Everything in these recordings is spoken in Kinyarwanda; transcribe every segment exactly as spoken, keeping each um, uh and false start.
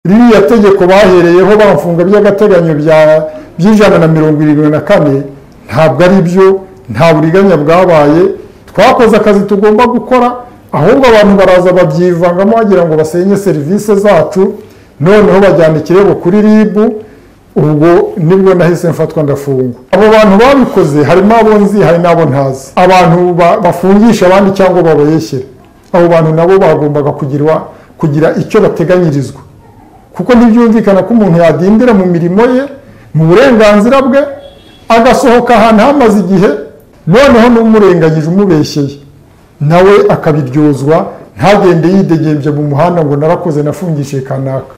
ririya tegeko bahereyeho bamfunga by'agateganyo bya by'ijana na mirongo irindwi na kane ntabwo ari byo, nta buriganya bwabaye. Twakoze akazi tugomba gukora, ahubwo abantu baraza babyivangamo bagira ngo basenye serivisi zacu, noneho bajyana ikirego kuri R I B. Ubwo nibwo nahise mfatwa ndafungwa. Abo bantu babikoze harimo abo nzi, hari n'abo ntazi. Abantu bafungisha abandi cyangwa babayeshyira, abo bantu nabo bagombaga kugira kugira icyo bateganyirizwa, kuko ntibyumvikana ko umuntu yadindira mu mirimo ye, mu burenganzira bwe, agasohoka ahantu hamaze igihe, noneho n'umurenganyije umubeshyeye nawe akabiryozwa, ntagende yidegembye mu muhanda ngo narakoze nafungishije kanaka.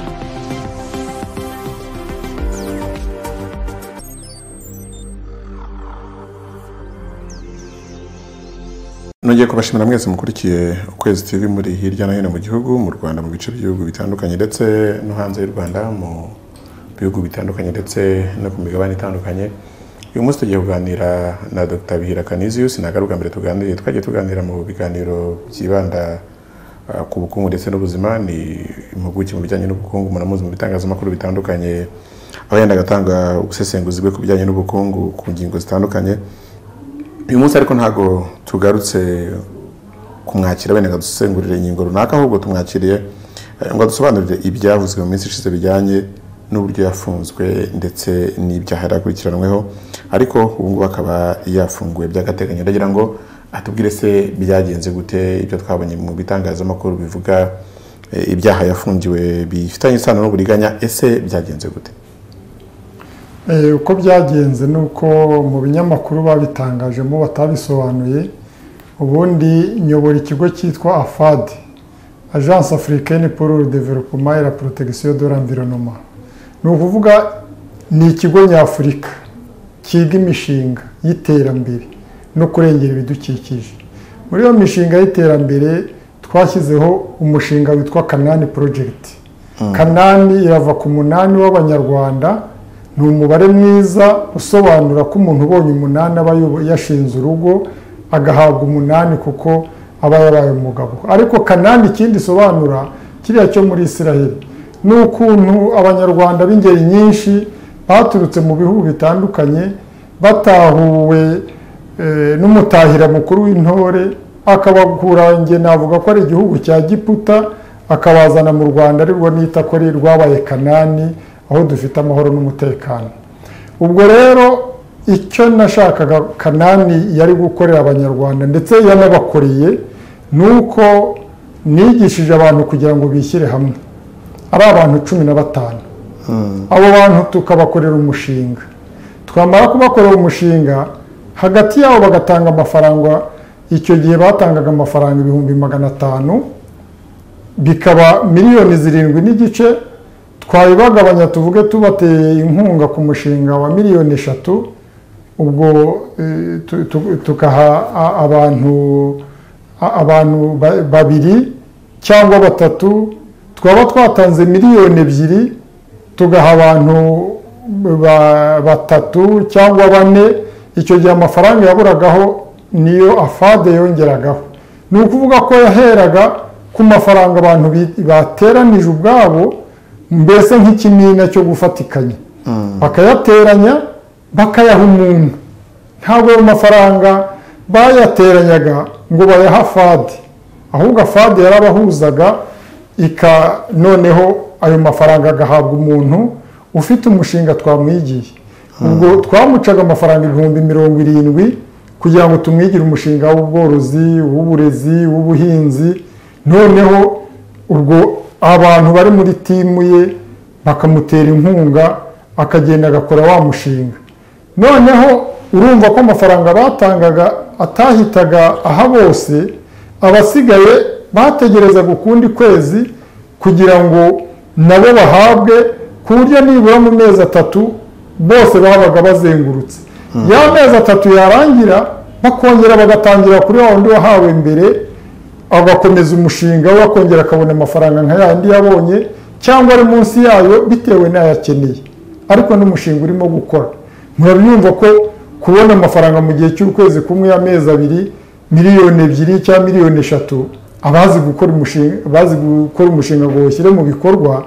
Nongeye kubashimira mwese mukurikiye Ukwezi T V muri hirya no hino mu gihugu, mu Rwanda, mu bice by'ibihugu bitandukanye ndetse no hanze y'u Rwanda, mu bihugu bitandukanye ndetse no ku migabane itandukanye. Uyu munsi tugiye kuganira na Dr Bihira Canisius. Nagaruka mbere tuganiriye, twagiye tuganira mu biganiro byibanda uh, ku bukungu ndetse n'ubuzima. Ni impuguke mu bijyanye n'ubukungu, muramuzi mu bitangazamakuru bitandukanye, aho yenda gatanga ubusesenguzi bwe ku bijyanye n'ubukungu ku ngingo zitandukanye. Uyu munsi ariko ntago tugarutse kumwakira bene gadusengurire ingingo runaka, ahubwo tumwakiriye ngo dusobanurire ibyavuzwe mu minsi ishize bijyanye n'uburyo yafunzwe ndetse n'ibyaha yakurikiranweho, ariko ubu ngubu akaba yafunguwe by'agateganyo. Ndagira ngo atubwire se byagenze gute, ibyo twabonye mu bitangazamakuru bivuga ibyaha yafungiwe bifitanye isano n'uburiganya, ese byagenze gute? Uko byagenze nuko mu binyamakuru babitangajemo batabisobanuye. Ubundi nyobora ikigo cyitwa A F A D, Agence Africaine pour le Développement et la Protection de l'Environnement. Ni ukuvuga ni ikigo nyafurika kiga imishinga y'iterambere no kurengera ibidukikije. Muri iyo mishinga y'iterambere twashyizeho umushinga witwa Kanani Project. Hmm. Kanani irava ku munani w'Abanyarwanda, ni umubare mwiza usobanura ko umuntu ubonye umunani aba yashinze urugo, agahabwa umunani kuko aba yabaye umugabo. Ariko Kanani ikindi isobanura kiriya cyo muri Israel, ni ukuntu Abanyarwanda b'ingeri nyinshi baturutse mu bihugu bitandukanye, batahuwe e, n'umutahira mukuru w'intore, akabakura, nge navuga ko ari igihugu cya Giputa, akabazana mu Rwanda, ariko nita ko ari rwabaye Kanani, aho dufite amahoro n'umutekano. Ubwo rero icyo nashakaga Kanani yari gukorera Abanyarwanda ndetse yanabakoreye, nuko nigishije abantu kugira ngo bishyire hamwe. Ari abantu cumi na batanu. Hmm. Abo bantu tukabakorera umushinga. Twamara kubakorera umushinga, hagati yabo bagatanga amafaranga. Icyo gihe batangaga amafaranga ibihumbi magana atanu, bikaba miliyoni zirindwi n'igice. Twabibagabanya tuvuge tubateye inkunga ku mushinga wa miliyoni eshatu, ubwo tukaha abantu abantu babiri cyangwa batatu, twaba twatanze miliyoni ebyiri, tugaha abantu batatu cyangwa bane. Icyo gihe amafaranga yaburagaho niyo A F A D yongeragaho. Ni ukuvuga ko yaheraga ku mafaranga abantu bateranije ubwabo, mbese nk'ikimina cyo gufatikanya. Mm. Bakayateranya bakayaha umuntu. Ntabwo ayo mafaranga bayateranyaga ngo bayaha A F A D, ahubwo A F A D yarabahuzaga, ika noneho ayo mafaranga agahabwa umuntu ufite umushinga twamwigiye. Mm. Ubwo twamucaga amafaranga ibihumbi mirongo irindwi kugira ngo tumwigire umushinga w'ubworozi, w'uburezi, w'ubuhinzi. Noneho ubwo abantu bari muri timu ye bakamutera inkunga, akagenda agakora wa mushinga. Noneho urumva ko amafaranga batangaga atahitaga aha bose, abasigaye bategereza gukundi kwezi kugira ngo nabo bahabwe, ku buryo nibura mu mezi atatu bose babaga bazengurutse. Hmm. Ya mezi atatu yarangira, bakongera bagatangira kuri wa wundi wahawe mbere, agakomeza umushinga we, akongera akabona amafaranga nka yandi yabonye cyangwa ari munsi yayo bitewe n'ayakeneye. Ariko n'umushinga urimo gukora, murabyumva ko kubona amafaranga mu gihe cy'ukwezi kumwe y'amezi abiri, miliyoni ebyiri cyangwa miliyoni eshatu, abazi gukora umushinga bazi gukora umushinga ngo ushyire mu bikorwa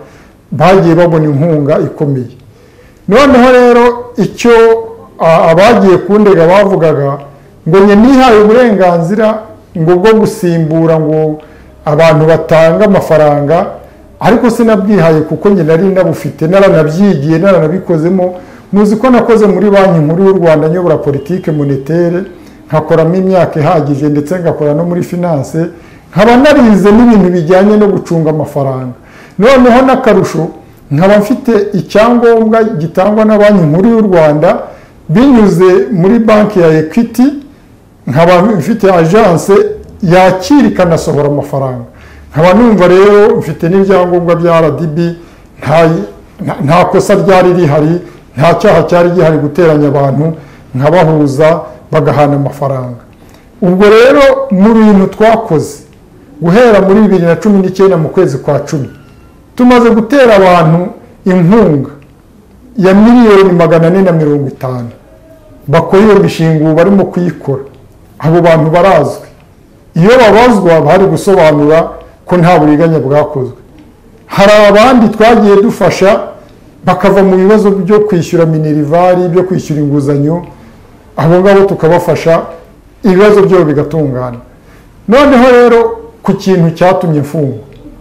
bagiye babona inkunga ikomeye. Noneho rero icyo abagiye kundega bavugaga ngo nye nihaye uburenganzira ngo bwo gusimbura ngo abantu batanga amafaranga, ariko sinabwihaye kuko njye nari nabufite, naranabyigiye, naranabikozemo. Muzi ko nakoze muri banki nkuru y'u Rwanda nyobora politike monétaire, nkakoramo imyaka ihagije, ndetse ngakora no muri finance, nkaba narize n'ibintu bijyanye no gucunga amafaranga. Noneho n'akarusho nkaba mfite icyangombwa gitangwa na banki nkuru y'u Rwanda binyuze muri banki ya Equity, nkaba mfite agence yakira ikanasohora amafaranga. Nkaba numva rero mfite n'ibyangombwa bya R D B, nta nta kosa ryari rihari, nta cyaha cyari gihari guteranya abantu nkabahuza bagahana amafaranga. Ubwo rero mu bintu twakoze guhera muri bibiri na cumi n'icyenda mu kwezi kwa cumi, tumaze gutera abantu inkunga ya miliyoni magana ane na mirongo itanu bakora iyo mishinga ubu barimo kuyikora. Abo bantu barazwi, iyo babazwa bari gusobanura ko nta buriganya bwakozwe. Hari abandi twagiye dufasha bakava mu bibazo byo kwishyura minerivari, byo kwishyura inguzanyo, abo ngabo tukabafasha ibibazo byo bigatungana. Noneho rero ku kintu cyatumye mfungwa,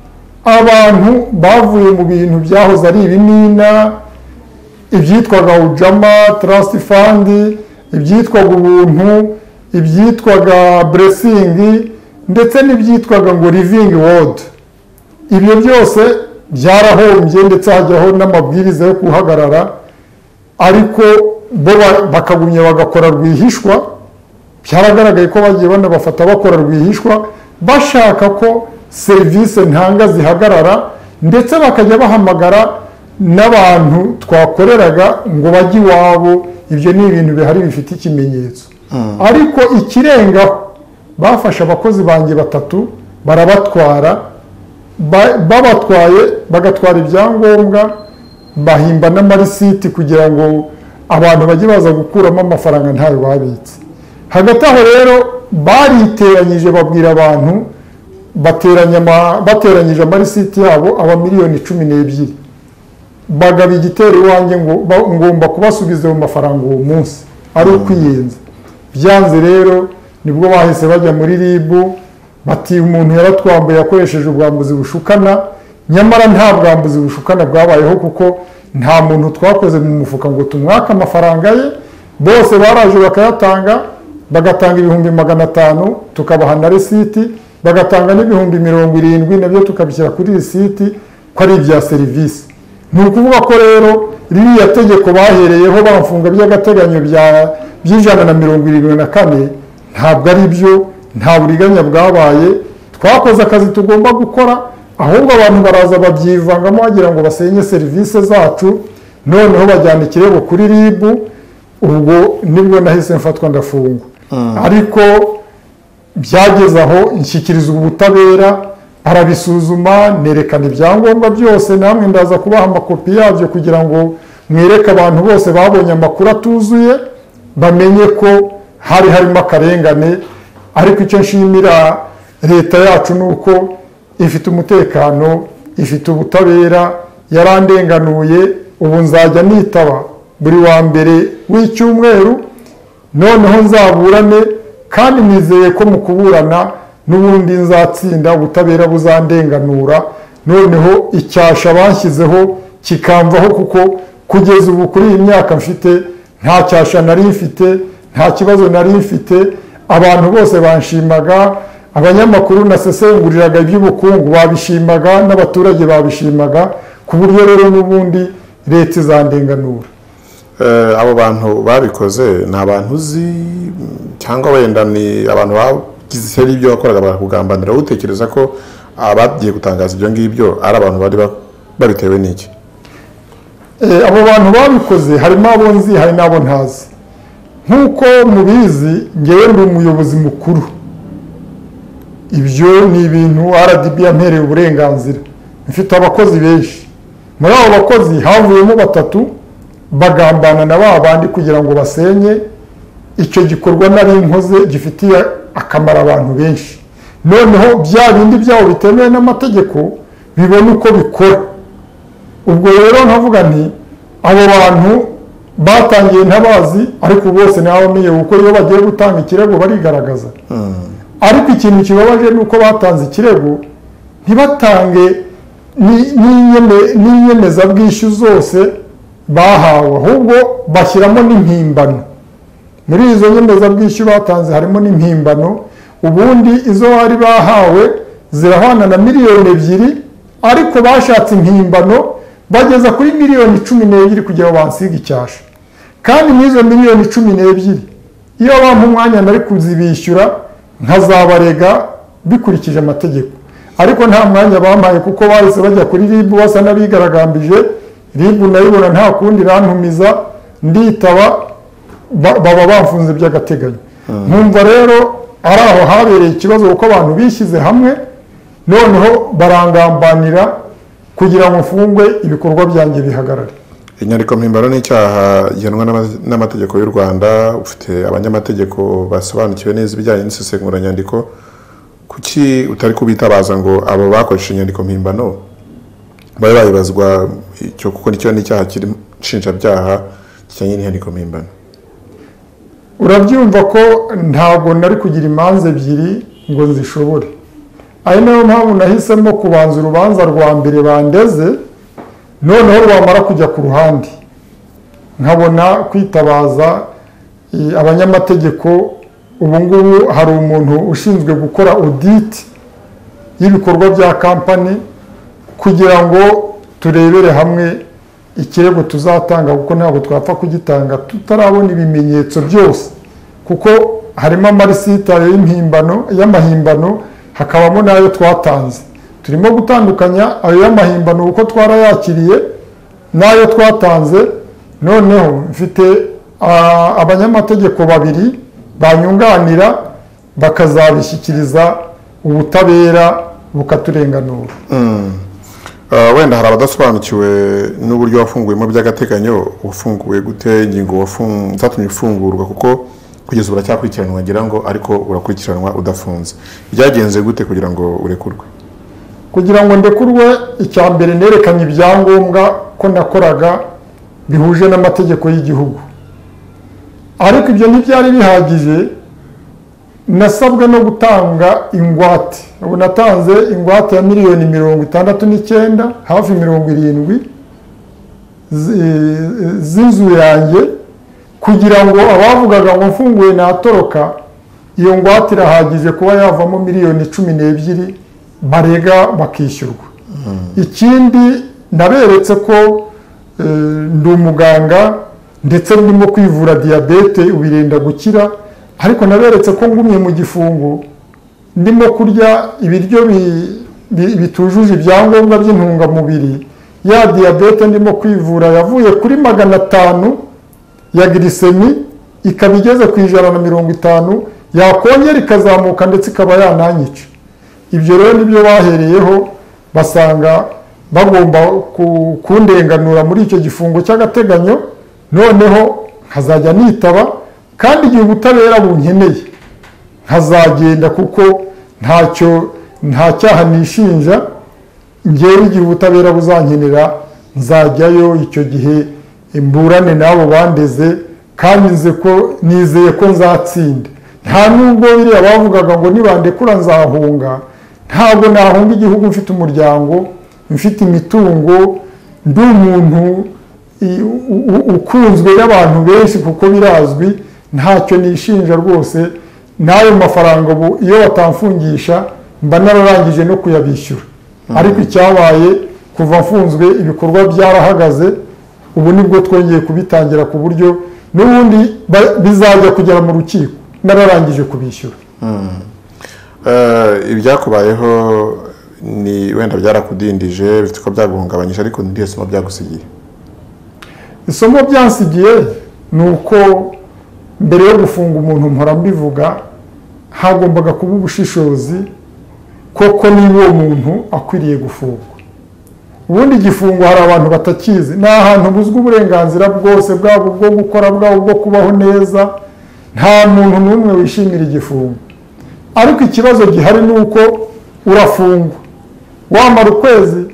abantu bavuye mu bintu byahoze ari ibimina, ibyitwaga ujama trust fund, ibyitwaga ubuntu, ibyitwaga blessing, ndetse n'ibyitwaga ngo living world. Ibyo byose byarahombye, ndetse hajyaho n'amabwiriza yo kuhagarara, ariko bo bakagumya bagakora rwihishwa. Byaragaragaye ko bagiye banabafata bakora rwihishwa, bashaka ko serivisi ntanga zihagarara, ndetse bakajya bahamagara n'abantu twakoreraga ngo bajye iwabo. Ibyo ni ibintu bihari bifite ikimenyetso. Ariko ikirengaho bafashe abakozi banjye batatu barabatwara, babatwaye bagatwara ibyangombwa, bahimba n'amarisiti kugira ngo abantu bajye baza gukuramo amafaranga ntayo babitse. Hagati aho rero bariteranyije babwira abantu, bateranyije amarisiti yabo aba miliyoni cumi n'ebyiri, bagaba igitero iwanjye ngo ngomba kubasubiza mu mafaranga uwo munsi ari ukwiyenza. Byanze rero nibwo bahise bajya muri R I B, bati umuntu yaratwambuye yakoresheje ubwambuzi bushukana. Nyamara nta bwambuzi bushukana bwabayeho, kuko nta muntu twakoze mu mufuka ngo tumwaka amafaranga ye. Bose baraje bakayatanga, bagatanga ibihumbi magana atanu tukabaha na risiti, bagatanga n'ibihumbi mirongo irindwi nabyo tukabishyira kuri risiti ko ari ibya serivisi. Ni ukuvuga ko rero ririya tegeko bahereyeho bamfunga by'agateganyo by'ijana na mirongo irindwi na kane ntabwo ari byo, nta buriganya bwabaye. Twakoze akazi tugomba gukora, ahubwo abantu baraza babyivangamo bagira ngo basenye serivisi zacu, noneho bajyana ikirego kuri R I B. Ubwo nibwo nahise mfatwa ndafungwa. Ariko byageze aho nshyikiriza ubutabera, arabisuzuma, nerekana ibyangombwa byose, namwe ndaza kubaha amakopi yabyo kugira ngo mwereke abantu bose babonye amakuru atuzuye, bamenye ko hari harimo akarengane. Ariko icyo nshimira leta yacu ni uko ifite umutekano, ifite ubutabera, yarandenganuye. Ubu nzajya nitaba buri wa mbere w'icyumweru, noneho nzaburane, kandi nizeye ko mu kuburana n'ubundi nzatsinda, ubutabera buzandenganura, noneho icyasha banshyizeho kikamvaho, kuko kugeza ubu kuri iyi myaka mfite nta cyasha nari mfite, nta kibazo nari mfite. Abantu bose banshimaga, abanyamakuru nasesenguriraga iby'ubukungu babishimaga, n'abaturage babishimaga, ku buryo rero n'ubundi leta izandenganura. Abo bantu babikoze ni abantu uzi, cyangwa wenda ni abantu bagize ishyari ibyo wakoraga barakugambanira? Utekereza ko abagiye gutangaza ibyo ngibyo ari abantu bari babitewe n'iki? Abo bantu babikoze harimo abo nzi, hari n'abo ntazi. Nk'uko mubizi, ngewe ndi umuyobozi mukuru. Ibyo ni ibintu R D B yampereye uburenganzira. Mfite abakozi benshi, muri abo bakozi havuyemo batatu bagambana na ba bandi kugira ngo basenye icyo gikorwa nari nkoze gifitiye akamaro abantu benshi. Noneho bya bindi byabo bitemewe n'amategeko bibona uko bikora, ubwo rero nkavuga nti abo bantu batangiye ntabazi ariko bose nabamenye kuko iyo bagiye gutanga ikirego barigaragaza ariko ikintu kibabaje ni uko batanze ikirego ntibatange n'inyemezabwishyu zose bahawe ahubwo bashyiramo n'impimbano. Muri izo nyemezabwishyu batanze harimo n'impimbano, ubundi izo bari bahawe zirahwana na miliyoni ebyiri ariko bashatse impimbano bageza kuri miliyoni cumi n'ebyiri kugira ngo bansiga icyasha, kandi n'izo miliyoni cumi n'ebyiri iyo bampa umwanya nari kuzibishyura nkazabarega bikurikije amategeko, ariko nta mwanya bampaye kuko bahise bajya kuri R I B basa n'abigaragambije. R I B nayibona nta kundi rantumiza nditaba baba bafunze by'agateganyo. Nkumva rero ari aho habereye ikibazo kuko abantu bishyize hamwe noneho barangambanira kugira ngo mfungwe ibikorwa byanjye bihagarare. Inyandiko mpimbano ni icyaha gihanwa n'amategeko y'u Rwanda. Ufite abanyamategeko basobanukiwe neza ibijyanye n'isesenguranyandiko, kuki utari kubitabaza ngo abo bakoresha inyandiko mpimbano babe bayibazwa icyo, kuko nicyo ni icyaha kiri nshinjabyaha kijyanye n'inyandiko mpimbano? Urabyumva ko ntabwo nari kugira imanza ebyiri ngo nzishobore, ari nayo mpamvu nahisemo kubanza urubanza rwa mbere bandeze, noneho rwamara kujya ku ruhande nkabona kwitabaza abanyamategeko. Ubu ngubu hari umuntu ushinzwe gukora audit y'ibikorwa bya kampani kugira ngo turebere hamwe ikirego tuzatanga, kuko ntabwo twapfa kugitanga tutarabona ibimenyetso byose, kuko harimo amarisitari y'impimbano y'amahimbano hakabamo n'ayo twatanze. Turimo gutandukanya ayo y'amahimbano uko twarayakiriye n'ayo twatanze. Noneho mfite abanyamategeko babiri banyunganira bakazabishyikiriza ubutabera bukaturenganura. Wenda hari abadasobanukiwe n'uburyo wafunguyemo by'agateganyo. Wafunguwe gute? Ingingo zatumye ufungurwa, kuko kugeza ubu uracyakurikiranwa ngira ngo, ariko urakurikiranwa udafunze. Byagenze gute kugira ngo urekurwe? Kugira ngo ndekurwe, icya mbere nerekanye ibyangombwa ko nakoraga bihuje n'amategeko y'igihugu, ariko ibyo ntibyari bihagije. Nasabwe no gutanga ingwate. Ubu natanze ingwate ya miliyoni mirongo itandatu n'icyenda, hafi mirongo irindwi z'inzu yanjye, kugira ngo abavugaga ngo mfunguye natoroka, iyo ngwate irahagije kuba yavamo miliyoni cumi n'ebyiri barega bakishyurwa. Ikindi naberetse ko ndi umuganga ndetse ndimo kwivura diyabete ubirinda gukira, ariko naberetse ko ngumye mu gifungo ndimo kurya ibiryo bitujuje ibyangombwa by'intungamubiri. Ya diyabete ndimo kwivura yavuye kuri magana atanu ya glycemie ikaba igeze ku ijana na mirongo itanu, yakongera ikazamuka ndetse ikaba yananyica. Ibyo rero nibyo bahereyeho basanga bagomba kundenganura muri icyo gifungo cy'agateganyo, noneho nkazajya nitaba, kandi igihe ubutabera bunkeneye nkazagenda, kuko ntacyo nta cyaha nishinja. Ngewe igihe ubutabera buzankenera nzajyayo, icyo gihe imburane n'abo bandeze, kandi nze ko nizeye ko nzatsinda. Nta nubwo biriya bavugaga ngo nibandekura nzahunga, ntabwo nahunga igihugu. Mfite umuryango, mfite imitungo, ndi umuntu ukunzwe n'abantu benshi kuko birazwi, ntacyo nishinja rwose. N'ayo mafaranga ubu iyo batamfungisha mba nararangije no kuyabishyura. Ariko icyabaye kuva mfunzwe ibikorwa byarahagaze, ubu nibwo twongeye kubitangira ku buryo n'ubundi bizajya kugera mu rukiko nararangije kubishyura. Ibyakubayeho ni wenda byarakudindije, bifite ko byaguhungabanyije, ariko n'iriya somo byagusigiye? Isomo byansigiye ni uko mbere yo gufunga umuntu mpora mbivuga, hagombaga kuba ubushishozi koko niba uwo muntu akwiriye gufungwa. Ubundi igifungo hari abantu batakizi, ni ahantu buzwi uburenganzira bwose bwabo bwo gukora, bwabo bwo kubaho neza. Nta muntu n'umwe wishimira igifungo, ariko ikibazo gihari ni uko urafungwa, wamara ukwezi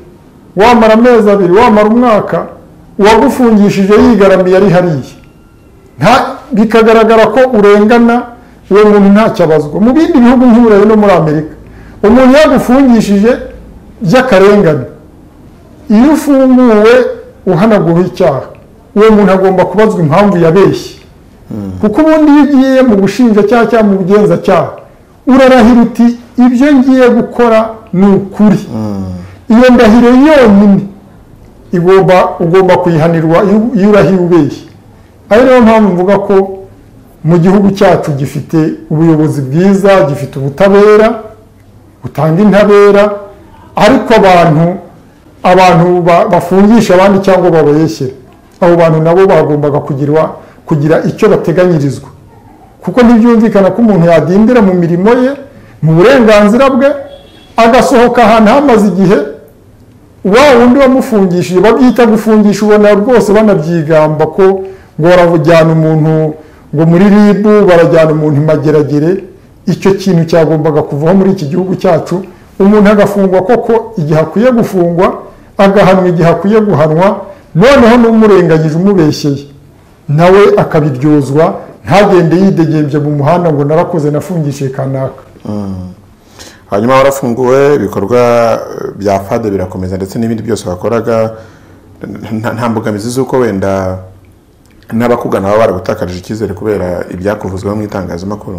wamara amezi abiri wamara umwaka uwagufungishije yigaramiye ari hariya nta bikagaragara ko urengana uwo muntu ntacyo abazwa mu bindi bihugu nk'Uburayi no muri Amerika umuntu yagufungishije by'akarengane iyo ufunguwe uhanagura icyaha uwo muntu agomba kubazwa impamvu yabeshye kuko ubundi iyo ugiye mu bushinjacyaha cyangwa mu bugenzacyaha urarahira uti ibyo ngiye gukora ni ukuri iyo ndahiro yonyine igomba ugomba kuyihanirwa iyo urahiye ubeshye ari niyo mpamvu mvuga ko mu gihugu cyacu gifite ubuyobozi bwiza gifite ubutabera butanga intabera ariko abantu abantu bafungisha abandi cyangwa babeshyera abo bantu nabo bagombaga kugirwa kugira icyo bateganyirizwa kuko ntibyumvikana ko umuntu yadindira mu mirimo ye mu burenganzira bwe agasohoka ahantu hamaze igihe wa wundi wamufungishije babyita gufungisha ubona rwose banabyigamba ko ngo baravujyana umuntu ngo muri ribu barajyana umuntu imageragere icyo kintu cyagombaga kuvaho muri iki gihugu cyacu umuntu agafungwa koko igihe akwiye gufungwa agahanwa igihe akwiye guhanwa noneho n'umurengagije umubeshyeye nawe akabiryozwa ntagende yidegembye mu muhanda ngo narakoze nafungishije kanaka hanyuma warafunguwe ibikorwa bya fade birakomeza ndetse n'ibindi byose wakoraga nta mbogamizi z'uko wenda n'abakugana baba baragutakarije icyizere kubera ibyakuvuzweho mu itangazamakuru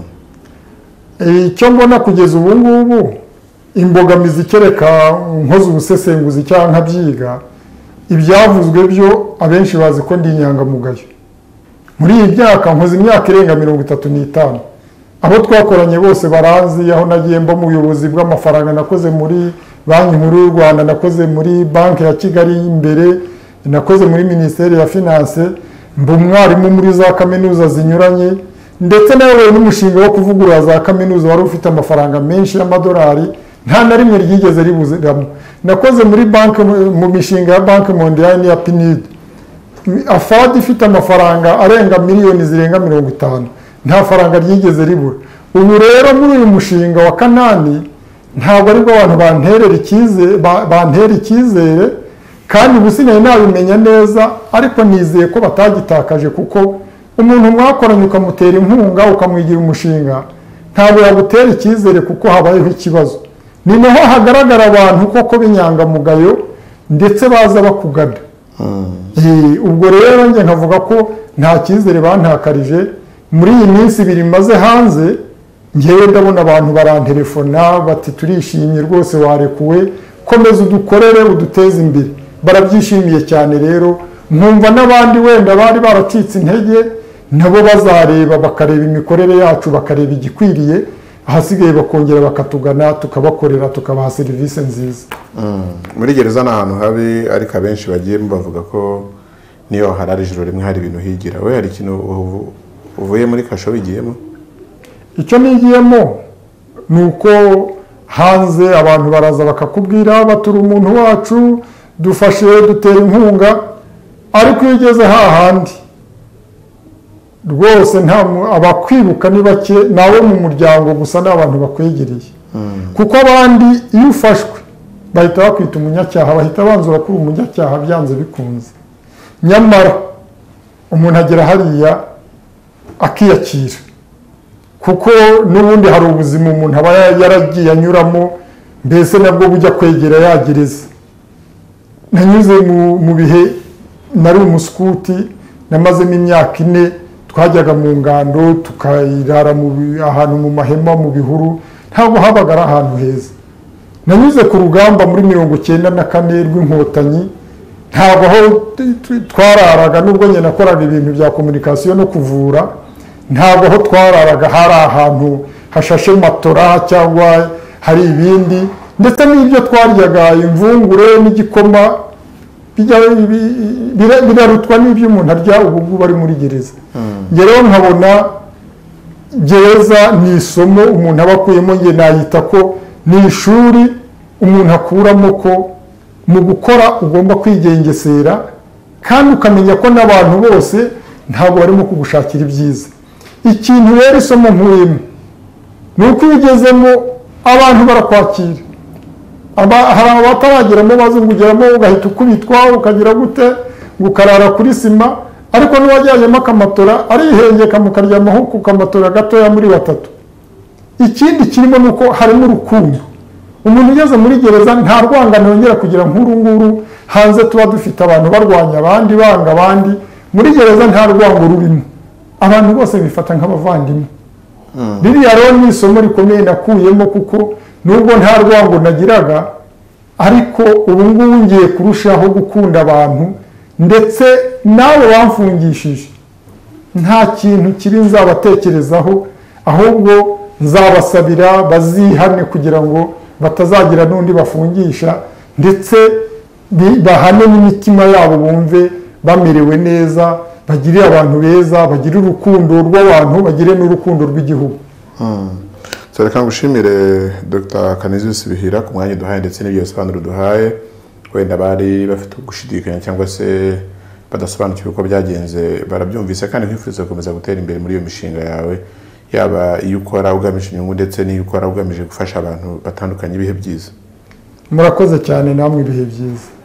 icyo mbona kugeza ubu ngubu imbogamizi kereka nkoze ubusesenguzi cyangwa nkabyiga ibyavuzwe byo abenshi bazi ko ndi inyangamugayo muri iyi myaka nkoze imyaka irenga mirongo itatu n'itanu abo twakoranye bose baranzi aho nagiye mba mu buyobozi bw'amafaranga nakoze muri banki nkuru y'u Rwanda nakoze muri banki ya Kigali imbere nakoze muri minisiteri ya finance mba umwarimu muri za kaminuza zinyuranye ndetse nawe n'umushinga wo kuvugurura za kaminuza wari ufite amafaranga menshi y'amadolari nta na rimwe ryigeze ribuziramo nakoze muri banki mu mishinga ya banki mondiale ya P N U D afadi ifite amafaranga arenga miliyoni zirenga mirongo itanu nta faranga ryigeze ribura ubu rero muri uyu mushinga wa Kanani ntabwo aribwo abantu banterera icyizere bantera icyizere kandi ubusigaye nabimenya neza ariko nizeye ko batagitakaje kuko umuntu mwakoranye ukamutera inkunga ukamwigira umushinga ntabwo yagutera icyizere kuko habayeho ikibazo ni naho hagaragara abantu koko b'inyangamugayo ndetse baza bakugana ubwo rero njye nkavuga ko nta cyizere bantakarije muri iyi minsi ibiri maze hanze ngewe ndabona abantu barantelefona bati turishimye rwose warekuwe komeza udukorere uduteze imbere barabyishimiye cyane rero nkumva n'abandi wenda bari baracitse intege nabo bazareba bakareba imikorere yacu bakareba igikwiriye ahasigaye bakongera bakatugana tukabakorera tukabaha serivisi nziza muri gereza ni ahantu habi ariko abenshi bagiye bavuga ko niyo harari ijoro rimwe hari ibintu higira we hari ikintu uvuye muri kasho bigiyemo icyo nigiyemo ni uko hanze abantu baraza bakakubwira batura umuntu wacu dufashe dutera inkunga ariko iyo ugeze hahandi rwose nta abakwibuka ni bake nawe mu muryango gusa n'abantu bakwegereye kuko abandi iyo ufashwe bahita bakwita umunyacyaha bahita banzura kuri umunyacyaha byanze bikunze nyamara umuntu agera hariya akiyakira kuko n'ubundi hari ubuzima umuntu aba yaragiye anyuramo mbese nabwo bujya kwegera yagereza nanyuze mu bihe nari umuskuti namazemo imyaka ine twajyaga mu ngando tukayirara ahantu mu mahema mu bihuru ntabwo habaga ari ahantu heza nanyuze ku rugamba muri mirongo icyenda na kane rw'inkotanyi ntabwo aho twararaga nubwo nyine nakoraga ibintu bya komunikasiyo no kuvura ntabwo aho twararaga hari ahantu hashashe matora cyangwa hari ibindi ndetse n'ibyo twaryaga imvungure n'igikoma birarutwa n'ibyo umuntu arya ubu ngubu bari muri gereza rero nkabona gereza ni isomo umuntu aba akuyemo nge nayita ko ni ishuri umuntu akuramo ko mu gukora ugomba kwigengesera kandi ukamenya ko n'abantu bose ntabwo barimo kugushakira ibyiza ikintu rero isomo nkuyemo ni uko iyo ugezemo abantu barakwakira hari abatarageramo bazungugeramo ugahita ukubitwa ukagira gute ngo ukarara kuri sima, ariko n'uwajyanyemo akamatora arihengeka mukaryamaho ku kamatora gatoya muri batatu. Ikindi kirimo ni uko harimo urukundo. Umuntu ugeze muri gereza nta rwangano yongera kugira nk'uru nguru hanze tuba dufite abantu barwanya abandi banga abandi. Muri gereza nta rwango rurimo, abantu bose bifata nk'abavandimwe. Ririya rero ni isomo rikomeye nakuyemo, kuko nubwo nta rwango nagiraga, ariko ubu ngubu ngiye kurushaho gukunda abantu, ndetse nawe bamfungishije nta kintu kiri nzabatekerezaho, ahubwo nzabasabira bazihane kugira ngo batazagira n'undi bafungisha, ndetse bahane n'imitima yabo bumve bamerewe neza, bagire abantu beza, bagire urukundo rw'abantu, bagire n'urukundo rw'igihugu. So reka ngushimire Dr Canisius Bihira ku mwanya duhaye ndetse n'ibyo bisobanuro duhaye. Wenda bari bafite gushidikanya cyangwa se badasobanukiwe uko byagenze barabyumvise, kandi nkwifuriza gukomeza gutera imbere muri iyo mishinga yawe, yaba iyo ukora ugamije inyungu ndetse n'iyo ukora ugamije gufasha abantu batandukanye. Ibihe byiza. Murakoze cyane, namwe ibihe byiza.